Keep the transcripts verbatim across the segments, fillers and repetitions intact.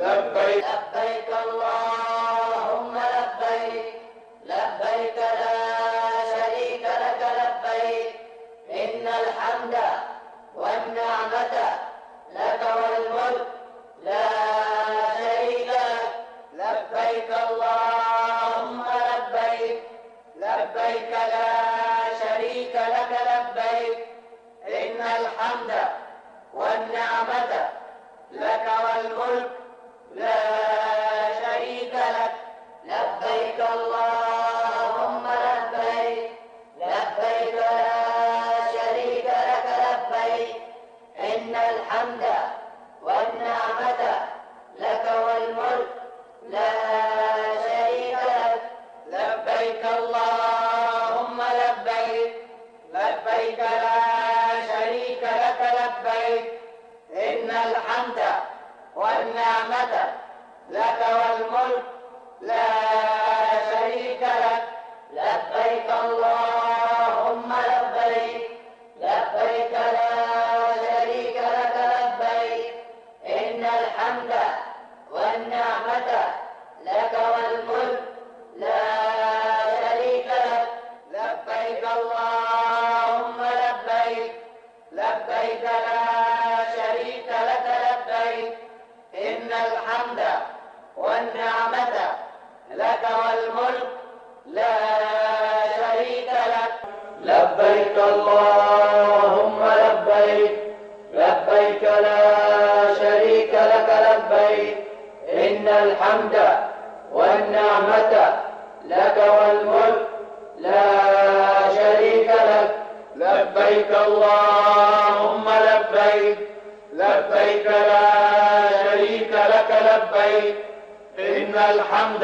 لبيك لبيك اللهم لبيك لبيك لا شريك لك لبيك إن الحمد والنعمة لك والملك لا شريك لك لبيك اللهم لبيك لبيك لا شريك لك لبيك إن الحمد والنعمة لك والملك لا شريك لك لبيك اللهم لبيك لبيك لا شريك لك لبيك إن الحمد والنعمة لك والملك لا شريك لك لبيك اللهم لبيك لبيك لا شريك لك لبيك إن الحمد والنعمة لك والملك لا شريك لك لبيك اللهم لبيك لبيك لا شريك لك لبيك إن الحمد والنعمة لك والملك لا شريك لك لبيك اللهم لبيك لبيك لا شريك لك لبيك إن الحمد والنعمة لك والملك لا شريك لك لبيك اللهم لبيك لبيك لا شريك لك لبيك إن الحمد والنعمة لك والملك لا شريك لك لبيك اللهم لبيك لبيك لا شريك لك لبيك إن الحمد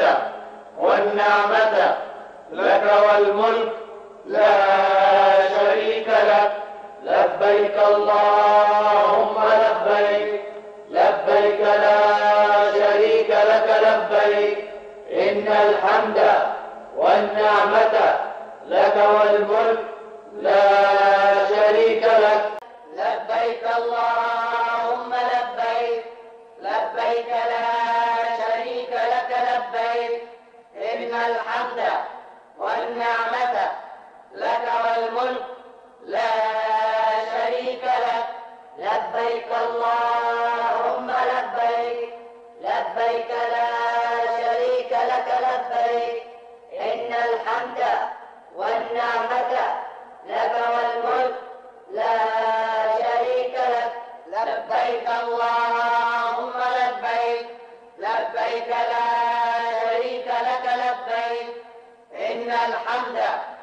والنعمة لك والملك لا شريك لك لبيك اللهم لبيك لبيك لا شريك لك لبيك إن الحمد والنعمة لك والملك لا شريك لك لبيك اللهم لبيك لبيك لا شريك لك لبيك إن الحمد والنعمة لك والملك لا شريك لك لبيك اللهم لبيك لبيك لا شريك لك لبيك إن الحمد والنعمة لك والملك لا شريك لك لبيك اللهم لبيك لبيك لا شريك لك لبيك إن الحمد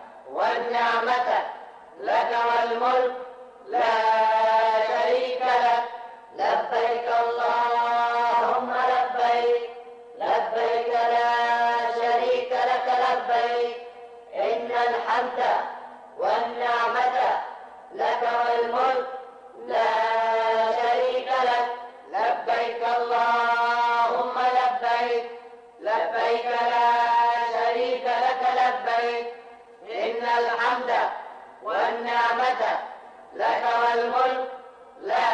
والنعمة لك والملك لا شريك لك لبيك اللهم لبيك لبيك لا شريك لك لبيك إن الحمد والنعمة لك والملك لا شريك لك لبيك اللهم لبيك لبيك لا شريك لك لبيك إن الحمد والنعمة لك والملك لا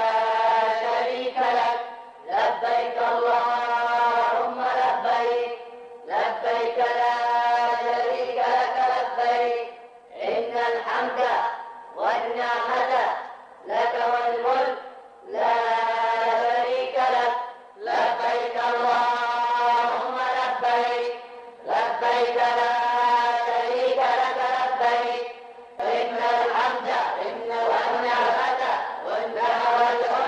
شريك لك لبيك اللهم لبيك لبيك لا شريك لك لبيك إن الحمد والنعمة لك والملك لا شريك لك لبيك اللهم لبيك لبيك لا شريك لك لبيك إن الحمد والنعمة والنعمة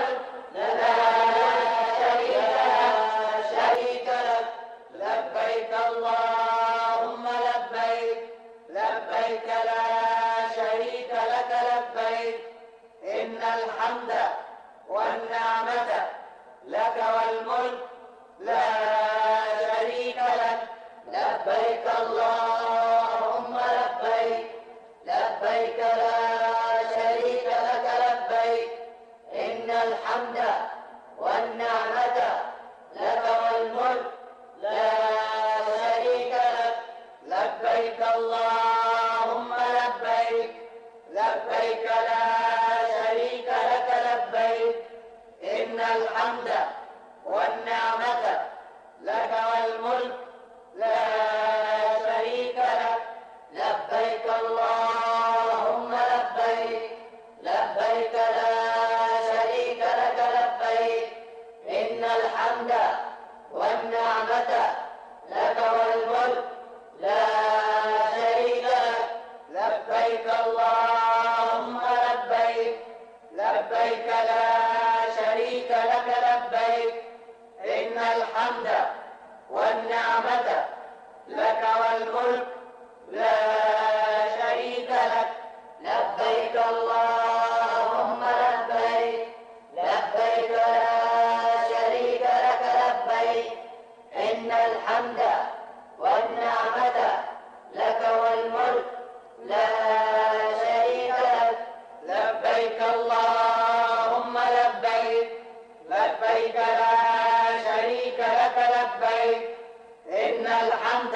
الحمد والنعمة لك والملك لا شريك لك. لبيك اللهم لبيك لبيك لا شريك لك لبيك إن الحمد والنعمة لك والملك لا شريك لك. لبيك اللهم لبيك لبيك لا شريك لك لبيك إن الحمد والنعمة لك والملك لا شريك لك. لبيك اللهم لبيك لبيك لا شريك لك لبيك إن الحمد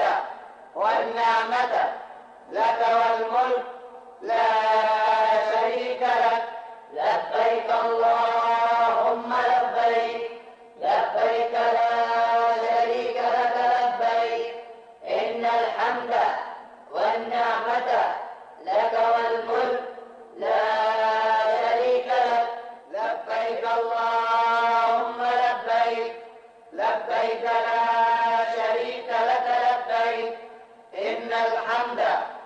والنعمة لك والملك لا شريك لك. لبيك اللهم لبيك لبيك لا شريك لك لبيك إن الحمد والنعمة لك والملك لا شريك لك. لبيك اللهم لبيك لبيك لا شريك لك لبيك إن الحمد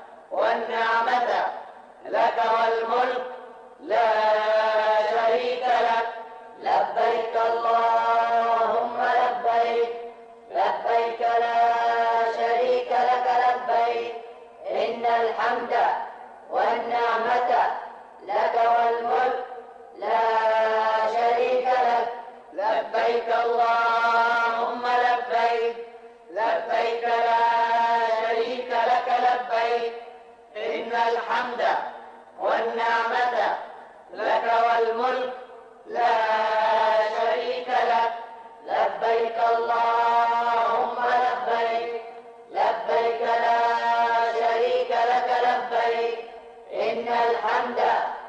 والنعمة لك والملك لا شريك لك. لبيك اللهم لبيك لبيك لا شريك لك لبيك إن الحمد والنعمة لك والملك لا شريك لك. لبيك اللهم لبيك لبيك لا شريك لك لبيك إن الحمد والنعمة لك والملك لا شريك لك. لبيك اللهم لبيك لبيك لا شريك لك لبيك إن الحمد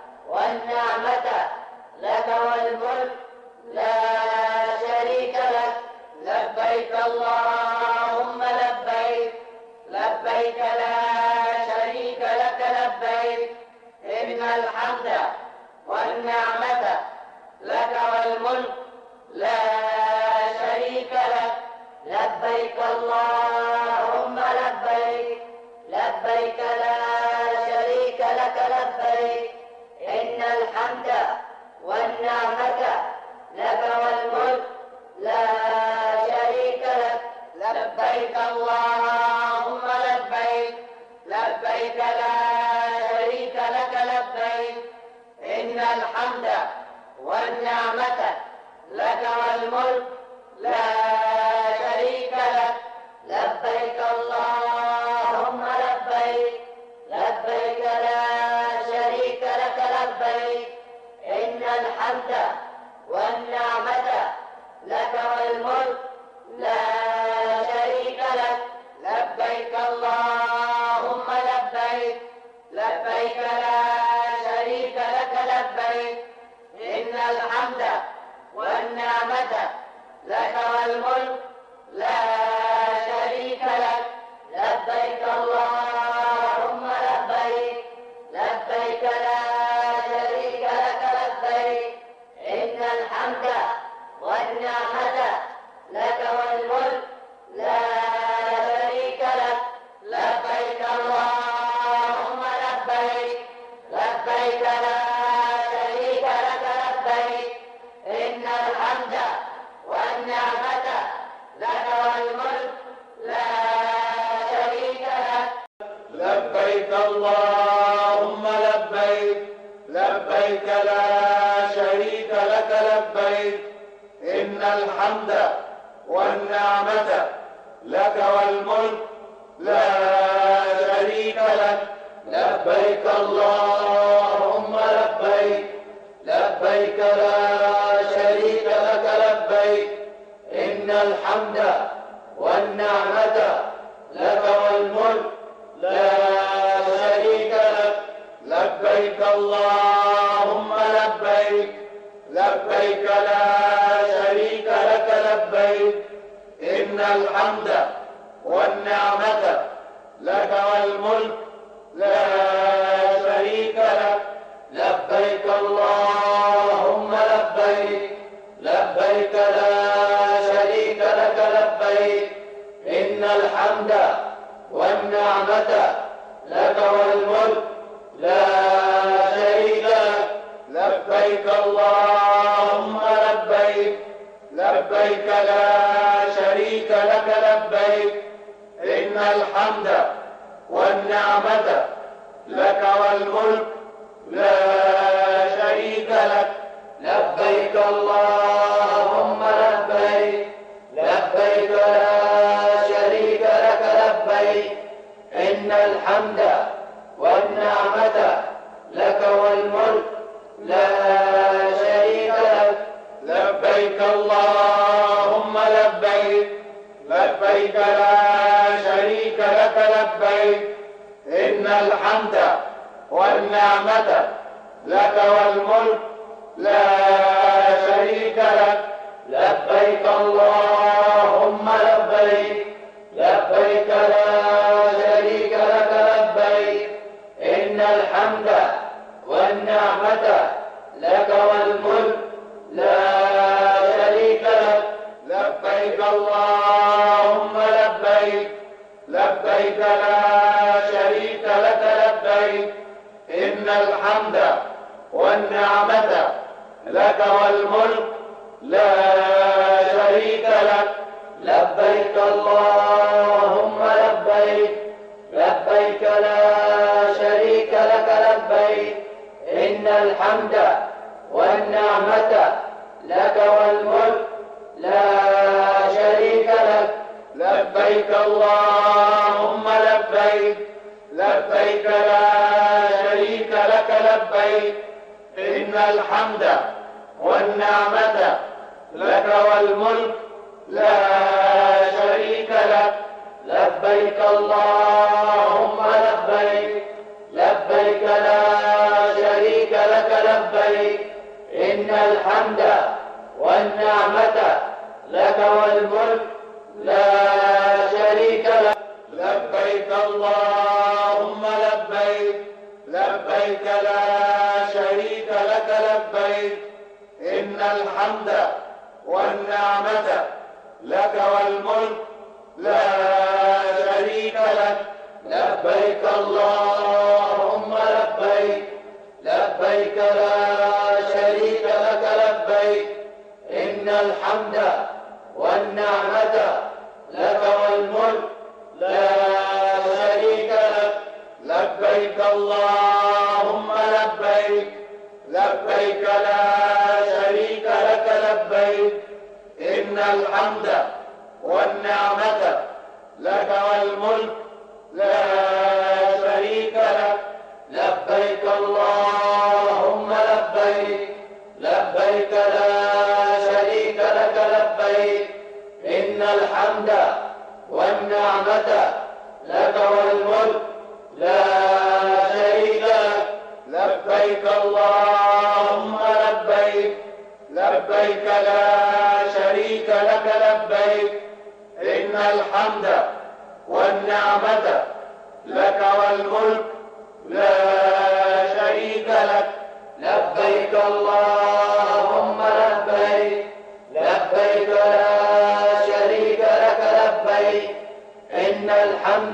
والنعمة لك والملك لا شريك لك. لبيك اللهم لبيك لبيك لا شريك لك لبيك إن الحمد والنعمة لك والملك لا شريك لك. لبيك اللهم لبيك لبيك لا شريك لك لبيك إن الحمد والنعمة لك والملك لا شريك لك. لبيك اللهم لبيك لبيك لا شريك لك لبيك إن الحمد والنعمة لك والملك لا شريك لك. لبيك اللهم لبيك لبيك لا شريك لك لبيك إن الحمد والنعمة لك والملك لا شريك لك. لبيك اللهم لبيك لبيك لا شريك لك لبيك إن الحمد والنعمة لك والملك لا شريك لك. لبيك اللهم لبيك لبيك لا شريك لك لبيك إن الحمد والنعمة لك والملك لا شريك لك. لبيك اللهم لبيك لبيك لا شريك لك لبيك إن الحمد والنعمة لك والملك لا شريك لك. لبيك اللهم لبيك لبيك لا شريك لك لبيك إن الحمد والنعمة لك والملك لا شريك لك. لبيك اللهم لبيك لبيك لا شريك لك لبيك إن الحمد والنعمة لك والملك لا شريك لك. لبيك اللهم لبيك لبيك لا شريك لك لبيك إن الحمد والنعمة لك والملك لا شريك لك. لبيك اللهم لبيك لبيك لا لبيك إن الحمد والنعمة لك والملك لا شريك لك لبيك اللهم لبيك لبيك لا شريك لك لبيك إن الحمد والنعمة لك والملك لا شريك لك لبيك اللهم لبيك لبيك لا شريك لك لبيك إن الحمد والنعمة لك والملك لا شريك لك لبيك اللهم لبيك لبيك لا شريك لك لبيك إن الحمد والنعمة لك والملك لا شريك لك لبيك اللهم لبيك لبيك لا شريك لك لبيك إن الحمد والنعمة لك والملك لا شريك لك لبيك اللهم لبيك لبيك لا شريك لك لبيك إن الحمد والنعمة لك والملك لا شريك لك لبيك اللهم لبيك لبيك لا شريك لك لبيك إن الحمد والنعمة لك والملك لا شريك لك لبيك اللهم لبيك لبيك لا شريك لك لبيك إن الحمد والنعمة لك والملك لا شريك لك لبيك اللهم لبيك لبيك لا شريك لك لبيك إن الحمد والنعمة لك والملك لا شريك لك لبيك اللهم لبيك لبيك لا شريك لك لبيك إن الحمد والنعمة لك والملك لا شريك لك لبيك اللهم لبيك لبيك لا شريك لك لبيك إن الحمد والنعمة لك والملك لا شريك لك لبيك اللهم لبيك لبيك لا شريك لك لبيك إن الحمد والنعمة لك والملك لا شريك لك لبيك اللهم لبيك لبيك لا شريك لك لبيك إن الحمد والنعمة لك والملك لا شريك لك لبيك اللهم لبيك لبيك لا شريك لك لبيك إن الحمد والنعمة لك والملك لا شريك لك لبيك اللهم لبيك لبيك لا شريك لك لبيك إن الحمد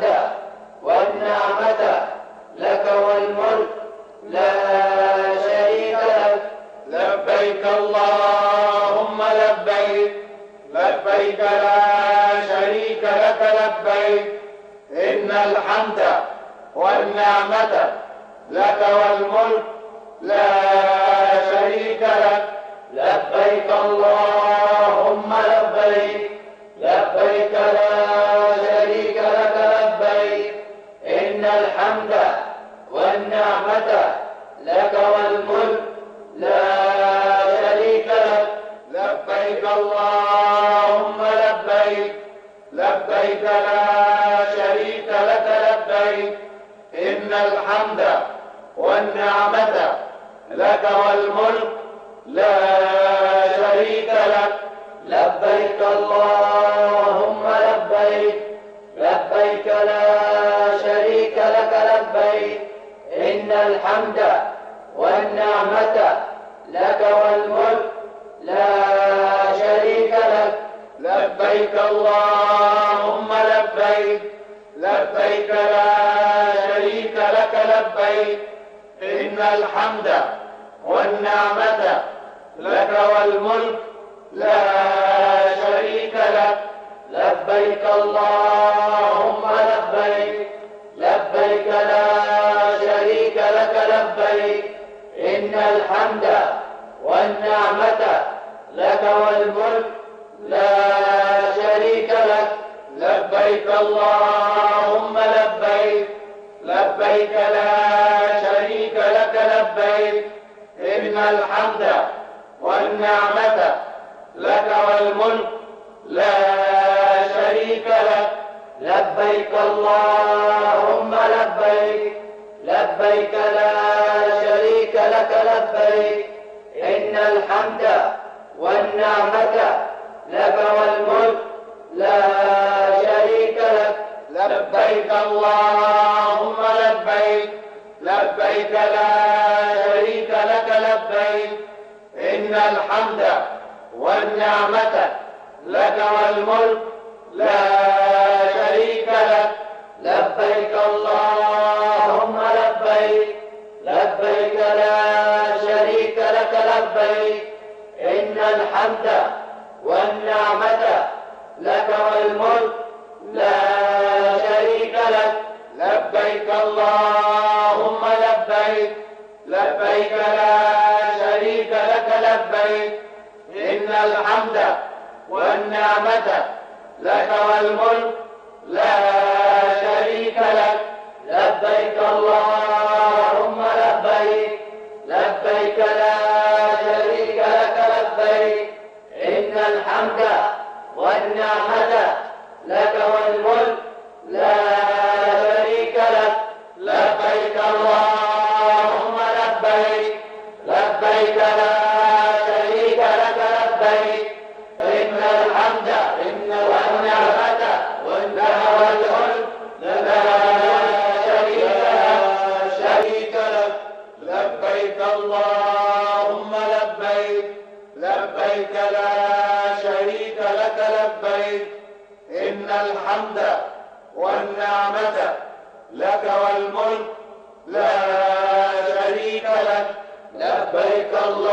والنعمة لك والملك لا شريك لك لبيك اللهم لبيك لبيك لا شريك لك لبيك إن الحمد والنعمة لك والملك لا شريك لك لبيك اللهم لبيك لبيك لا شريك لك لبيك إن الحمد والنعمة لك والملك لا شريك لك لبيك اللهم لبيك لبيك لا شريك لك لبيك إن الحمد والنعمة لك والملك لا شريك لك لبيك اللهم لبيك لبيك لا شريك لك لبيك إن الحمد والنعمة لك والملك لا شريك لك لبيك الله لبيك إن الحمد والنعمة لك والملك لا شريك لك. لبيك اللهم لبيك لبيك لا شريك لك لبيك إن الحمد والنعمة لك والملك لا شريك لك. لبيك اللهم لبيك لبيك لا شريك لك لبيك إن الحمد والنعمة لك والملك لا شريك لك. لبيك اللهم لبيك لبيك لا شريك لك لبيك إن الحمد والنعمة لك والملك لا شريك لك. لبيك اللهم لبيك لبيك لا شريك لك لبيك إن الحمد والنعمة لك والملك لا شريك لك. لبيك اللهم لبيك لبيك لا شريك لك لبيك إن الحمد والنعمة لك والملك لا شريك لك. لبيك اللهم لبيك لبيك لا شريك لك لبيك إن الحمد والنعمة لك والملك لا شريك لك. لبيك اللهم لبيك لبيك لا شريك لك لبيك إن الحمد والنعمة لك والملك لا شريك لك. لبيك اللهم لبيك لبيك لا شريك لك لبيك إن الحمد والنعمة لك والملك لا شريك لك. شريك لك. لبيك اللهم لبيك لبيك لا شريك لك لبيك إن الحمد والنعمة لك والملك لا شريك لك. لبيك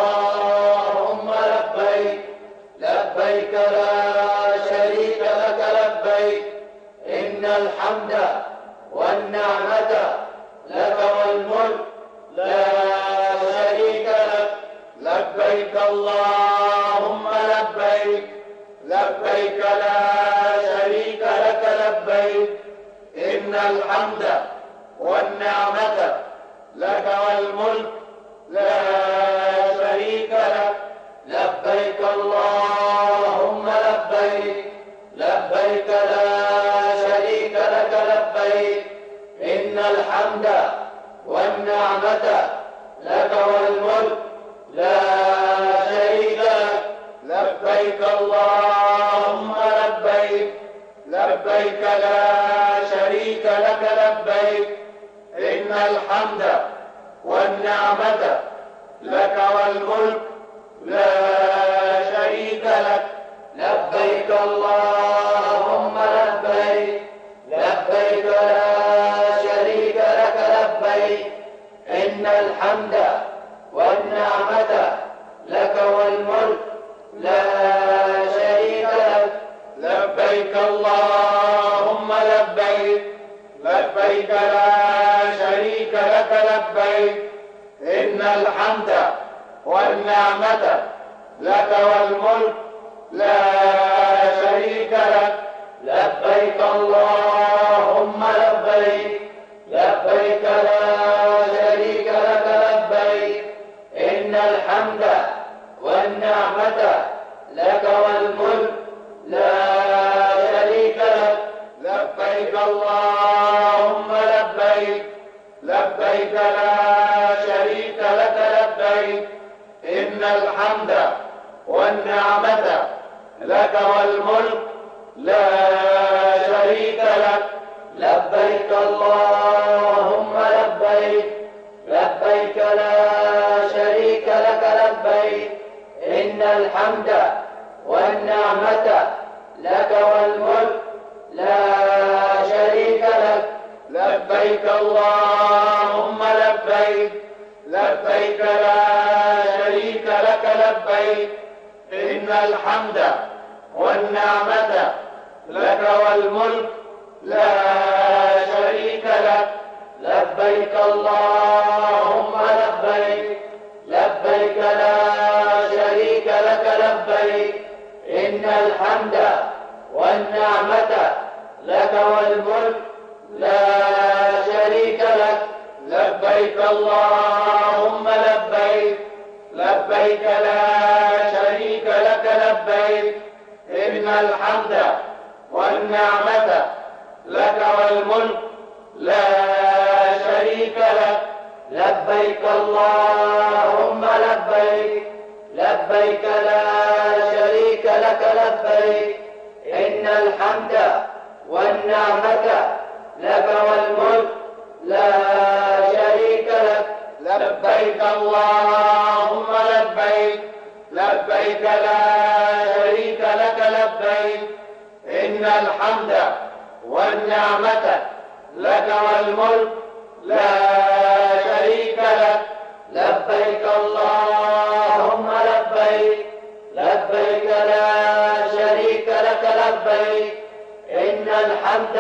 اللهم لبيك لبيك لا شريك لك لبيك إن الحمد والنعمة لك والملك لا شريك لك. لبيك اللهم لبيك لبيك لا شريك لك لبيك إن الحمد والنعمة لك والملك لا شريك لك. لبيك اللهم لبيك لبيك لا شريك لك لبيك إن الحمد والنعمة لك والملك لا شريك لك. لبيك اللهم لبيك لبيك لا شريك لك لبيك إن الحمد والنعمة لك والملك لا شريك لك. لبيك اللهم لبيك لبيك لا شريك لك لبيك إن الحمد والنعمة لك والملك لا شريك لك. لبيك اللهم لبيك لبيك لا شريك لك لبيك إن الحمد والنعمة لك والملك لا شريك لك. لبيك اللهم لبيك لبيك لا شريك لك لبيك إن الحمد والنعمة لك والملك لا شريك لك. لبيك اللهم لبيك لبيك لا شريك لك لبيك إن الحمد والنعمة لك والملك لا شريك لك. لبيك اللهم لبيك لبيك لا شريك لك لبيك إن الحمد والنعمة لك والملك لا شريك لك. لبيك اللهم لبيك لبيك لا شريك لك لبيك إن الحمد والنعمة لك والملك لا شريك لك. لبيك اللهم لبيك لبيك لا شريك لك لبيك إن الحمد والنعمة لك والملك لا شريك لك. لبيك اللهم لبيك لبيك لا شريك لك لبيك إن الحمد والنعمة لك والملك لا شريك لك. لبيك اللهم لبيك لبيك لا شريك لك لبيك إن الحمد والنعمة لك والملك لا شريك لك. لبيك اللهم لبيك لبيك لا شريك لك لبيك إن الحمد والنعمة لك والملك لا شريك لك. لبيك اللهم لبيك لبيك لا شريك لك لبيك إن الحمد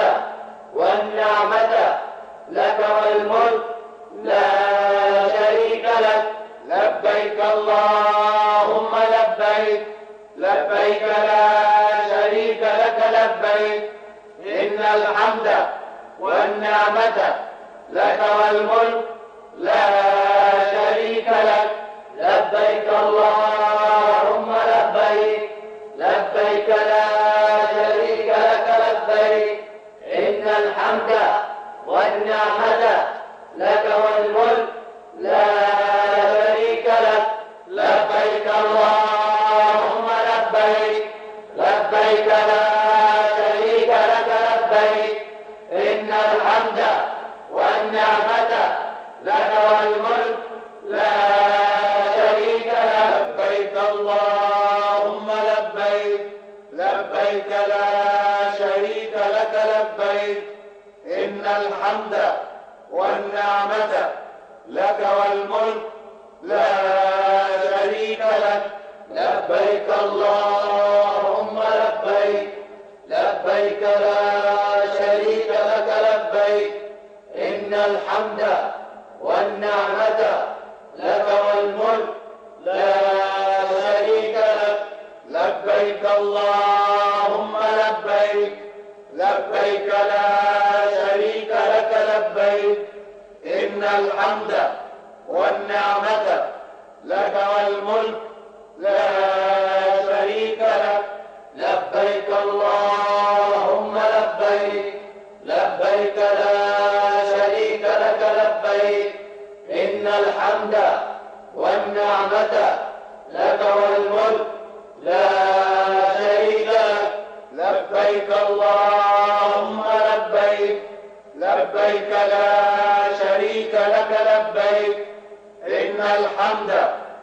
والنعمة لك والملك لا شريك لك. لبيك اللهم لبيك لبيك لا شريك لك لبيك إن الحمد والنعمة لك والملك لا شريك لك. لبيك اللهم لبيك لبيك لا شريك لك لبيك إن الحمد والنعمة لك والملك لا شريك لك. لبيك اللهم لبيك لبيك لا شريك لك لبيك إن الحمد والنعمة لك والملك لا شريك لك. لبيك اللهم لبيك لبيك لا شريك لك لبيك إن الحمد والنعمة لك والملك لا شريك لك. لبيك اللهم لبيك لبيك لا شريك لك لبيك إن الحمد والنعمة لك والملك لا شريك لك. لبيك اللهم لبيك لبيك لا شريك لك لبيك إن الحمد والنعمة لك والملك لا شريك لك. لبيك اللهم لبيك لبيك لا شريك لك لبيك إن الحمد والنعمة لك والملك لا شريك لك. لبيك اللهم لبيك لبيك لا شريك لك لبيك إن الحمد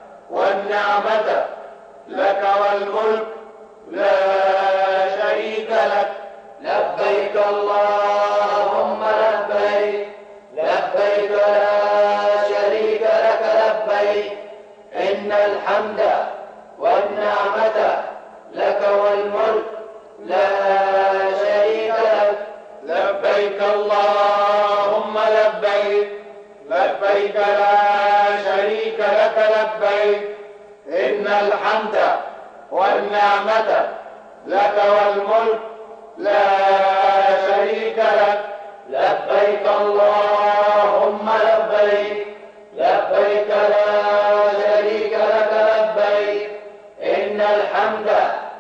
والنعمة لك والملك لا شريك لك. لبيك اللهم لبيك لبيك لا شريك لك لبيك إن الحمد والنعمة لك والملك لا شريك لك. لبيك اللهم لبيك لبيك لا شريك لك لبيك إن الحمد والنعمة لك والملك لا شريك لك. لبيك اللهم لبيك لبيك لا شريك لك لبيك إن الحمد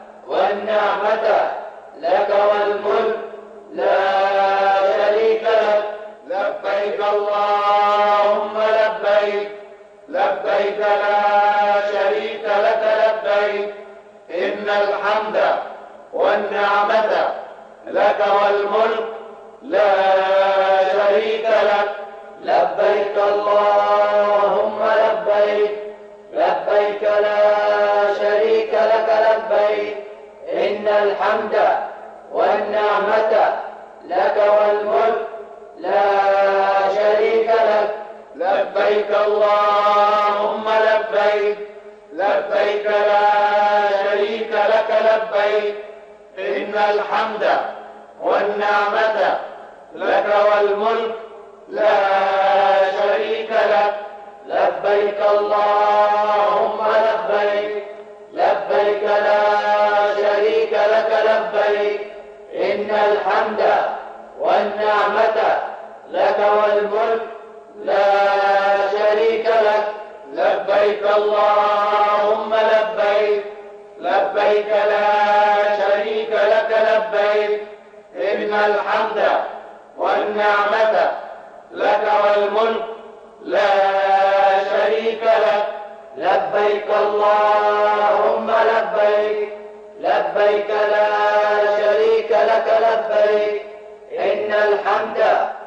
والنعمة لك والملك لا شريك لك. لبيك اللهم لبيك لبيك لا شريك لك لبيك إن الحمد والنعمة لك والملك لا شريك لك. لبيك اللهم لبيك لبيك لا شريك لك لبيك إن الحمد والنعمة لك والملك لا شريك لك. لبيك اللهم لبيك لبيك لا شريك لك لبيك إن الحمد والنعمة لك والملك لا شريك لك لبيك اللهم لبيك لبيك لا شريك لك لبيك إن الحمد والنعمة لك والملك لا شريك لك لبيك اللهم لبيك لبيك لا شريك لك لبيك إن الحمد والنعمة لك والملك لا شريك لك لبيك اللهم لبيك لبيك لا شريك لك لبيك إن الحمد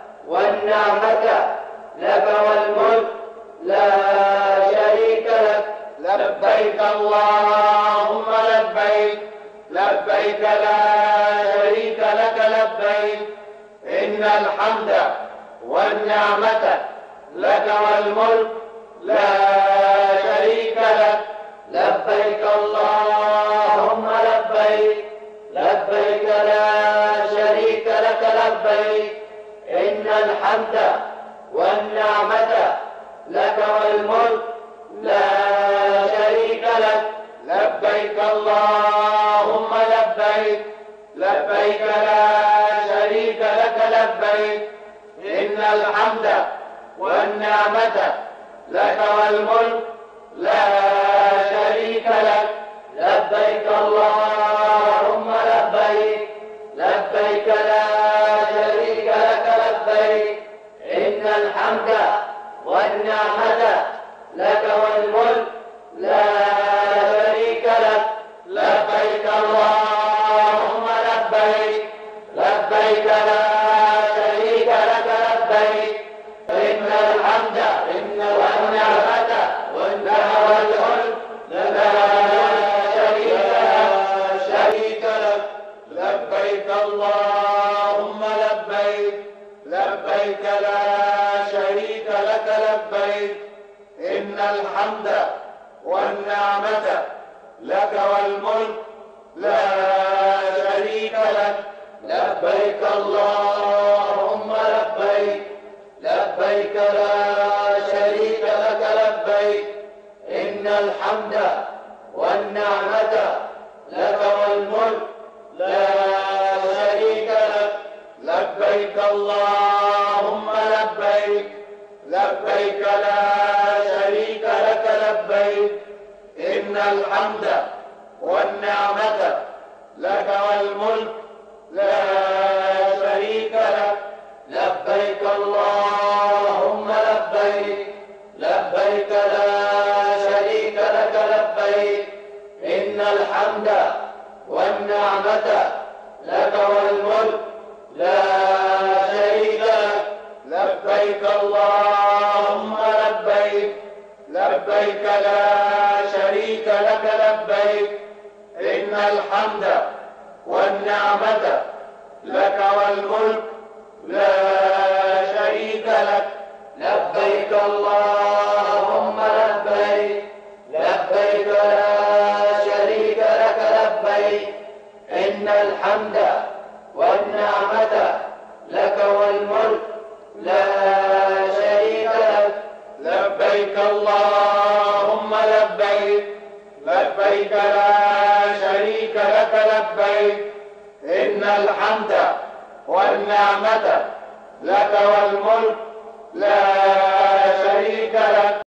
والنعمة لك والملك لا شريك لك لبيك اللهم لبيك لبيك لا شريك لك لبيك إن الحمد والنعمة لك والملك لا شريك لك لبيك اللهم لبيك لبيك لا شريك لك لبيك إن الحمد والنعمة لك والملك لا شريك لك لبيك اللهم لبيك لبيك لا شريك لك لبيك إن الحمد والنعمة لك والملك لا شريك لك لبيك اللهم لبيك لبيك لا شريك لك لبيك إن الحمد والنعمة لك والملك لا شريك لك لبيك اللهم لبيك لبيك لا شريك لك لبيك إن الحمد والنعمة لك والملك لا شريك لك لبيك اللهم لبيك لبيك لا شريك لك لبيك إن الحمد والنعمة لك والملك لا شريك لك لبيك اللهم لبيك لبيك لا شريك لك لبيك إن الحمد والنعمة لك والملك لا شريك لك لبيك اللهم لبيك لبيك لا شريك لك لبيك إن الحمد والنعمة لك والملك لا شريك لك لبيك اللهم لبيك لبيك لا شريك لك لبيك إن الحمد والنعمة لك والملك لا شريك لك لبيك اللهم لبيك لبيك لا شريك لك لبيك إن الحمد والنعمة لك والملك لا شريك لك لبيك اللهم لبيك لبيك لا شريك لك لبيك إن الحمد والنعمة لك والملك لا شريك لك لبيك اللهم لبيك لبيك لا شريك لك لبيك إن الحمد والنعمة لك والملك لا شريك لك